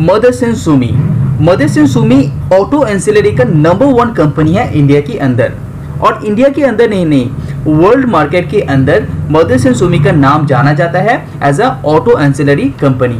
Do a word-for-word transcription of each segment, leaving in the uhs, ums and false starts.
Motherson Sumi. Motherson Sumi auto ancillary का number one company है India के अंदर, और इंडिया के अंदर नहीं नहीं वर्ल्ड मार्केट के अंदर मदरसन सुमी का नाम जाना जाता है as a auto ancillary company.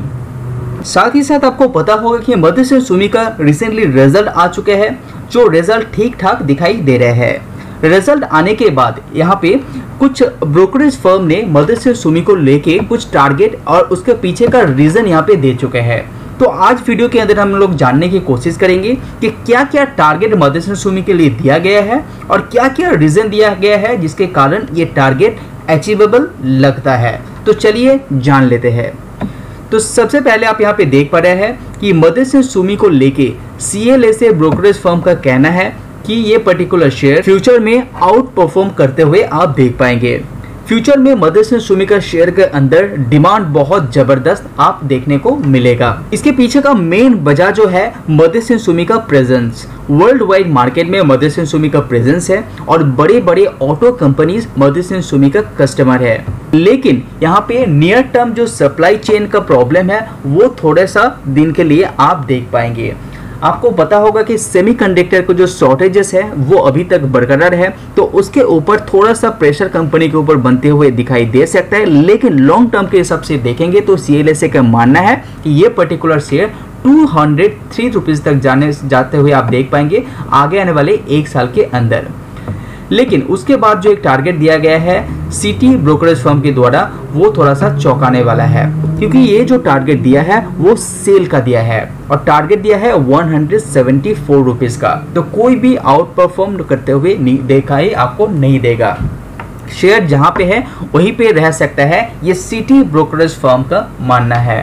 साथ ही साथ आपको पता होगा कि मदरसन सुमी का रिसेंटली रिजल्ट आ चुके हैं, जो रिजल्ट ठीक ठाक दिखाई दे रहे हैं। रिजल्ट आने के बाद यहाँ पे कुछ ब्रोकरेज फर्म ने मदरसन सुमी को लेके कुछ टारगेट और उसके पीछे का रीजन यहाँ पे दे चुके हैं। तो आज वीडियो के अंदर हम लोग जानने की कोशिश करेंगे कि क्या क्या टारगेट मदरसन सुमी के लिए दिया गया है और क्या क्या रीजन दिया गया है जिसके कारण ये टारगेट अचीवेबल लगता है। तो चलिए जान लेते हैं। तो सबसे पहले आप यहाँ पे देख पा रहे हैं कि मदरसन सुमी को लेके सीएलएसए ब्रोकरेज फर्म का कहना है कि ये पर्टिकुलर शेयर फ्यूचर में आउट परफॉर्म करते हुए आप देख पाएंगे। फ्यूचर में मदरसन सुमी का शेयर के अंदर डिमांड बहुत जबरदस्त आप देखने को मिलेगा। इसके पीछे का मेन वजह जो है मदरसन सुमी का प्रेजेंस। वर्ल्ड वाइड मार्केट में मदरसन सुमी का प्रेजेंस है और बड़े बड़े ऑटो कंपनीज मदरसन सुमी का कस्टमर है। लेकिन यहाँ पे नियर टर्म जो सप्लाई चेन का प्रॉब्लम है वो थोड़ा सा दिन के लिए आप देख पाएंगे। आपको पता होगा कि सेमीकंडक्टर को जो शॉर्टेजेस है वो अभी तक बरकरार है, तो उसके ऊपर थोड़ा सा प्रेशर कंपनी के ऊपर बनते हुए दिखाई दे सकता है। लेकिन लॉन्ग टर्म के हिसाब से देखेंगे तो सीएलएसए का मानना है कि ये particular share two hundred three rupees तक जाने जाते हुए आप देख पाएंगे आगे आने वाले एक साल के अंदर। लेकिन उसके बाद जो एक टारगेट दिया गया है सिटी ब्रोकरेज फर्म के द्वारा वो थोड़ा सा चौंकाने वाला है, क्योंकि ये जो टारगेट दिया है वो सेल का दिया है और टारगेट दिया है one hundred seventy four rupees का। तो कोई भी आउट परफॉर्म करते हुए देखा ही आपको नहीं देगा। शेयर जहां पे है वहीं पे रह सकता है, ये सिटी ब्रोकरेज फर्म का मानना है।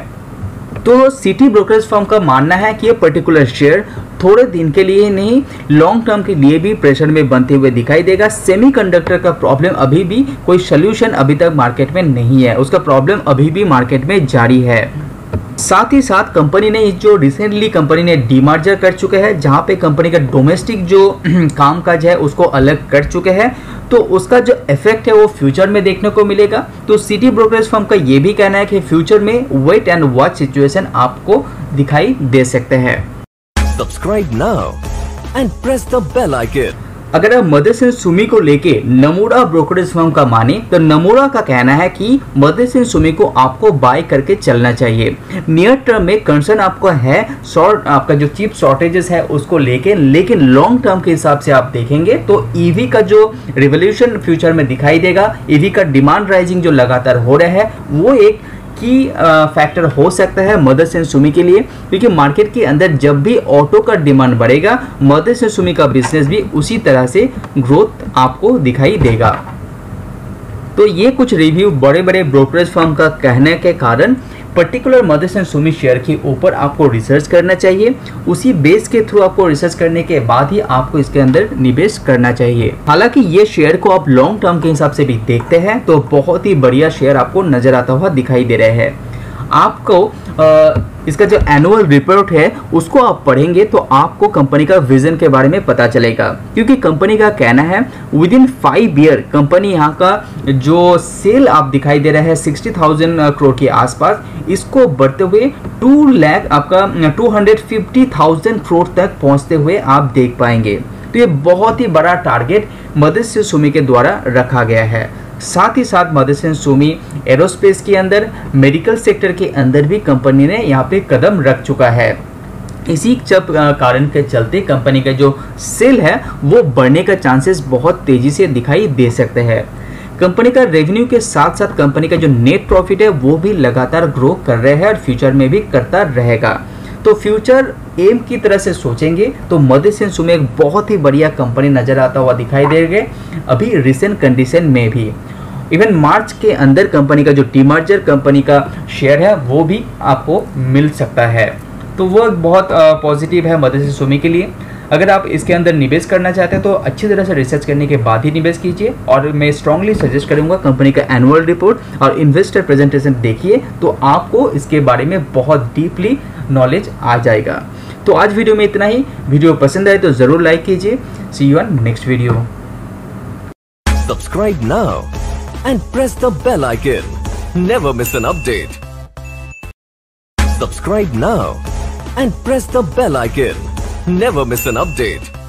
तो सिटी ब्रोकरेज फर्म का मानना है कि ये पर्टिकुलर शेयर थोड़े दिन के लिए नहीं लॉन्ग टर्म के लिए भी प्रेशर में बनते हुए दिखाई देगा। सेमीकंडक्टर का प्रॉब्लम अभी भी कोई सोल्यूशन अभी तक मार्केट में नहीं है, उसका प्रॉब्लम अभी भी मार्केट में जारी है। साथ ही साथ कंपनी ने जो रिसेंटली कंपनी ने डीमर्जर कर चुके हैं, जहां पे कंपनी का डोमेस्टिक जो कामकाज है उसको अलग कर चुके हैं, तो उसका जो इफेक्ट है वो फ्यूचर में देखने को मिलेगा। तो सिटी ब्रोकरेज फर्म का ये भी कहना है कि फ्यूचर में वेट एंड वॉच सिचुएशन आपको दिखाई दे सकते हैं। Subscribe now and press the bell icon. अगर आप मदरसन सुमी को लेके नमूरा ब्रोकरेज फर्म का माने तो नमूरा का कहना है कि मदरसन सुमी को आपको बाय करके चलना चाहिए। नियर टर्म में कंसर्न आपको है शॉर्ट आपका जो चिप शॉर्टेजेस है उसको लेके, लेकिन लॉन्ग टर्म के हिसाब से आप देखेंगे तो ईवी का जो रिवोल्यूशन फ्यूचर में दिखाई देगा, ईवी का डिमांड राइजिंग जो लगातार हो रहा है वो एक की फैक्टर हो सकता है मदरसन सुमी के लिए, क्योंकि मार्केट के अंदर जब भी ऑटो का डिमांड बढ़ेगा मदरसन सुमी का बिजनेस भी उसी तरह से ग्रोथ आपको दिखाई देगा। तो ये कुछ रिव्यू बड़े बड़े ब्रोकरेज फर्म का कहने के कारण पर्टिकुलर मदरसन सुमी शेयर के ऊपर आपको रिसर्च करना चाहिए। उसी बेस के थ्रू आपको रिसर्च करने के बाद ही आपको इसके अंदर निवेश करना चाहिए। हालांकि ये शेयर को आप लॉन्ग टर्म के हिसाब से भी देखते हैं तो बहुत ही बढ़िया शेयर आपको नजर आता हुआ दिखाई दे रहे हैं। आपको आ, इसका जो एनुअल रिपोर्ट है उसको आप पढ़ेंगे तो आपको कंपनी का विजन के बारे में पता चलेगा, क्योंकि कंपनी का कहना है within five year company यहाँ का जो सेल आप दिखाई दे रहा है सिक्सटी थाउजेंड करोड़ के आसपास, इसको बढ़ते हुए टू लैख आपका two hundred fifty thousand crore तक पहुँचते हुए आप देख पाएंगे। तो ये बहुत ही बड़ा टारगेट मदरसन सुमी के द्वारा रखा गया है। साथ ही साथ मदरसन सुमी एरोस्पेस के अंदर, मेडिकल सेक्टर के अंदर भी कंपनी ने यहाँ पे कदम रख चुका है। इसी जब कारण के चलते कंपनी का जो सेल है वो बढ़ने का चांसेस बहुत तेजी से दिखाई दे सकते हैं। कंपनी का रेवेन्यू के साथ साथ कंपनी का जो नेट प्रॉफिट है वो भी लगातार ग्रो कर रहे हैं और फ्यूचर में भी करता रहेगा। तो फ्यूचर एम की तरह से सोचेंगे तो मदरसन सुमी एक बहुत ही बढ़िया कंपनी नजर आता हुआ दिखाई देगा अभी रिसेंट कंडीशन में भी। इवन मार्च के अंदर कंपनी का जो डीमर्जर कंपनी का शेयर है वो भी आपको मिल सकता है, तो वो बहुत पॉजिटिव है मदरसन सुमी के लिए। अगर आप इसके अंदर निवेश करना चाहते हैं तो अच्छी तरह से रिसर्च करने के बाद ही निवेश कीजिए, और मैं स्ट्रांगली सजेस्ट करूंगा कंपनी का एनुअल रिपोर्ट और इन्वेस्टर प्रेजेंटेशन देखिए, तो आपको इसके बारे में बहुत डीपली नॉलेज आ जाएगा। तो आज वीडियो में इतना ही। वीडियो पसंद आए तो जरूर लाइक कीजिए। See you on next video. Subscribe now and press the bell icon. Never miss an update. Subscribe now and press the bell icon. Never miss an update.